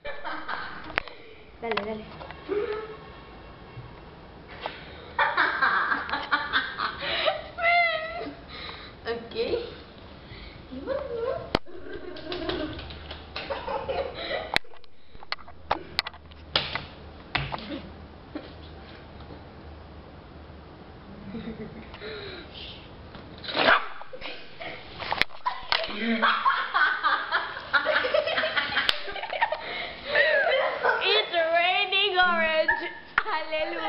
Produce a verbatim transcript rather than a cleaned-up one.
Dale, dale. Ok. Y bueno. It's raining orange. Hallelujah.